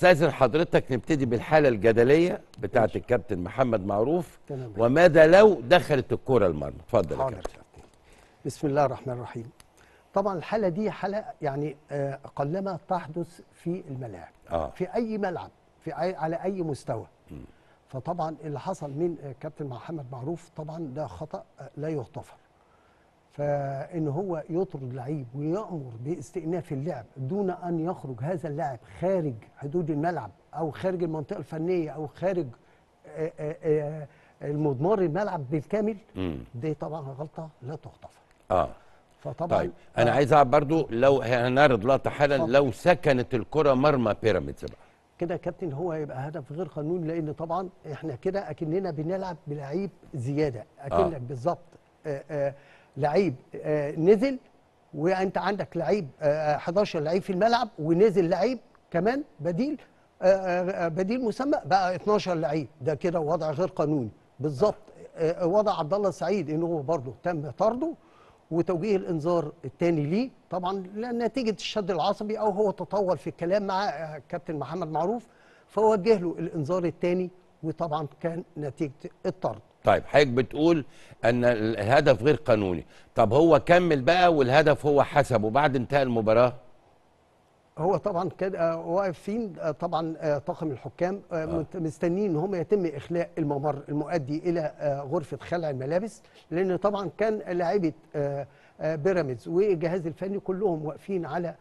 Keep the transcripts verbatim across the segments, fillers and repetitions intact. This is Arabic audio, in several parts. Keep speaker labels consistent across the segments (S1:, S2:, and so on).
S1: استاذن حضرتك نبتدي بالحاله الجدليه بتاعه الكابتن محمد معروف.
S2: تمام.
S1: وماذا لو دخلت الكره المرمى؟ اتفضل يا كابتن.
S2: بسم الله الرحمن الرحيم. طبعا الحاله دي حاله يعني آه قلما تحدث في الملاعب
S1: آه.
S2: في اي ملعب في أي على اي مستوى. م. فطبعا اللي حصل من آه كابتن محمد معروف طبعا ده خطا آه لا يغتفر. فان هو يطرد لعيب ويامر باستئناف اللعب دون ان يخرج هذا اللاعب خارج حدود الملعب او خارج المنطقه الفنيه او خارج آآ آآ المضمار الملعب بالكامل، دي طبعا غلطه لا تغتفر.
S1: اه
S2: فطبعا
S1: طيب انا آه عايز اعرف برضو، لو هنعرض لقطه حالا، لو سكنت الكره مرمى بيراميدز بقى
S2: كده يا كابتن هو يبقى هدف غير قانوني، لان طبعا احنا كده اكننا بنلعب بلعيب زياده، اكنك آه. بالظبط لعيب آه نزل وانت عندك لعيب آه حداشر لعيب في الملعب ونزل لعيب كمان بديل آه آه بديل مسمى بقى اتناشر لعيب، ده كده وضع غير قانوني بالظبط. آه وضع عبد الله السعيد ان هو برضه تم طرده وتوجيه الانذار الثاني ليه طبعا نتيجه الشد العصبي او هو تطول في الكلام مع آه كابتن محمد معروف، فوجه له الانذار الثاني وطبعا كان نتيجه الطرد.
S1: طيب حضرتك بتقول ان الهدف غير قانوني، طب هو كمل بقى والهدف هو حسبه بعد انتهاء المباراه؟
S2: هو طبعا كده واقفين طبعا طاقم الحكام آه. مستنيين ان هم يتم اخلاء الممر المؤدي الى غرفه خلع الملابس، لان طبعا كان لاعيبه بيراميدز والجهاز الفني كلهم واقفين على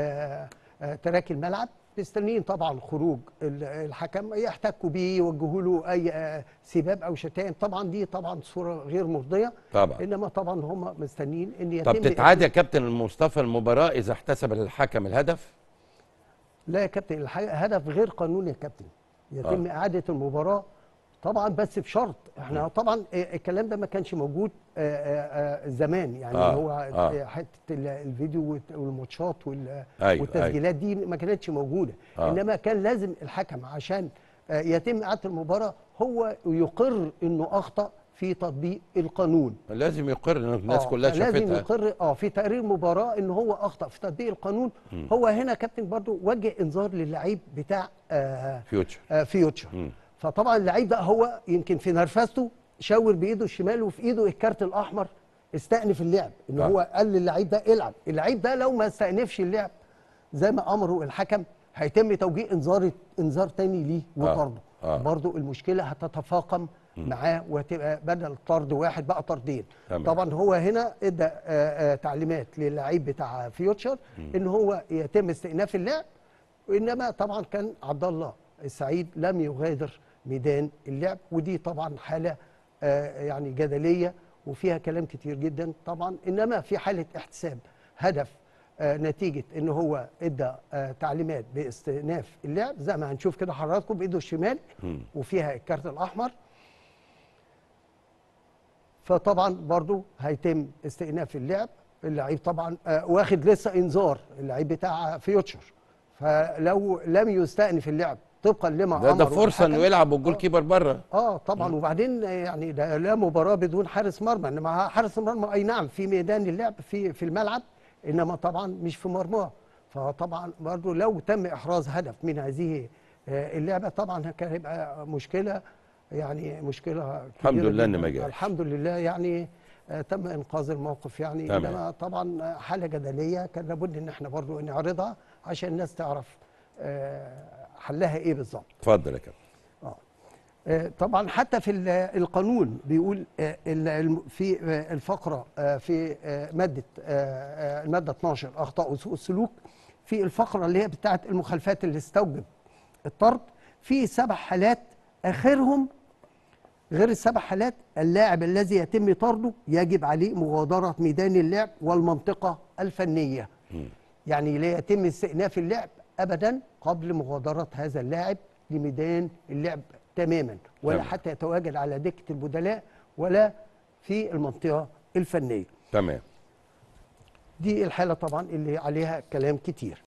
S2: تراك الملعب مستنيين طبعا خروج الحكم يحتكوا بيه يوجهوا له اي سباب او شتائم. طبعا دي طبعا صوره غير مرضيه
S1: طبعا،
S2: انما طبعا هم مستنيين ان يتم.
S1: طب تتعاد يا كابتن مصطفى المباراه اذا احتسب الحكم الهدف؟
S2: لا يا كابتن الهدف غير قانوني يا كابتن، يتم آه. اعاده المباراه طبعا بس بشرط. احنا طبعا الكلام ده ما كانش موجود آآ آآ زمان يعني آه. هو آه. حته الفيديو والماتشات والتسجيلات دي ما كانتش موجوده آه. انما كان لازم الحكم عشان يتم اعاده المباراه هو يقر انه اخطا في تطبيق القانون،
S1: لازم يقر ان الناس
S2: آه.
S1: كلها شافتها،
S2: لازم يقر اه في تقرير مباراه ان هو اخطا في تطبيق القانون. م. هو هنا كابتن برضو وجه انذار للعيب بتاع آه
S1: فيوتشر
S2: آه فيوتشر م. فطبعا اللعيب ده هو يمكن في نرفزته شاور بايده الشمال وفي ايده الكارت الاحمر استأنف اللعب، ان آه. هو قال للعيب ده العب. اللعيب ده لو ما استأنفش اللعب زي ما امره الحكم هيتم توجيه انذار انذار تاني ليه وطرده. آه. آه. برضو المشكله هتتفاقم معاه وهتبقى بدل طرد واحد بقى طردين. تمام. طبعا هو هنا ادى تعليمات للعيب بتاع فيوتشر ان هو يتم استئناف اللعب، وانما طبعا كان عبد الله السعيد لم يغادر ميدان اللعب، ودي طبعا حاله يعني جدليه وفيها كلام كتير جدا طبعا. انما في حاله احتساب هدف نتيجه ان هو ادى تعليمات باستئناف اللعب زي ما هنشوف كده حضراتكم بايده الشمال وفيها الكارت الاحمر، فطبعا برضو هيتم استئناف اللعب. اللعيب طبعا واخد لسه انذار اللعيب بتاع فيوتشر، فلو لم يستأنف اللعب طبقا لما
S1: ده ده فرصه انه يلعب والجول كيبر بره.
S2: اه طبعا م. وبعدين يعني ده لا مباراه بدون حارس مرمى، انما حارس المرمى اي نعم في ميدان اللعب في في الملعب انما طبعا مش في مرماه. فطبعا برضو لو تم احراز هدف من هذه اللعبه طبعا كان هيبقى مشكله، يعني مشكله كبيره.
S1: الحمد لله ان ما جاش.
S2: الحمد لله يعني آه تم انقاذ الموقف يعني. تمام. انما طبعا حاله جدليه كان لابد ان احنا برضو نعرضها عشان الناس تعرف آه حلها ايه بالظبط.
S1: اتفضل يا كابتن.
S2: اه, آه طبعا حتى في القانون بيقول آه في آه الفقره آه في آه ماده آه الماده اتناشر اخطاء وسوء السلوك، في الفقره اللي هي بتاعه المخالفات اللي استوجب الطرد في سبع حالات اخرهم غير السبع حالات اللاعب الذي يتم طرده يجب عليه مغادرة ميدان اللعب والمنطقة الفنية. م. يعني لا يتم استئناف اللعب أبدا قبل مغادرة هذا اللاعب لميدان اللعب تماما، ولا تمام. حتى يتواجد على دكة البدلاء ولا في المنطقة الفنية.
S1: تمام.
S2: دي الحالة طبعا اللي عليها كلام كتير.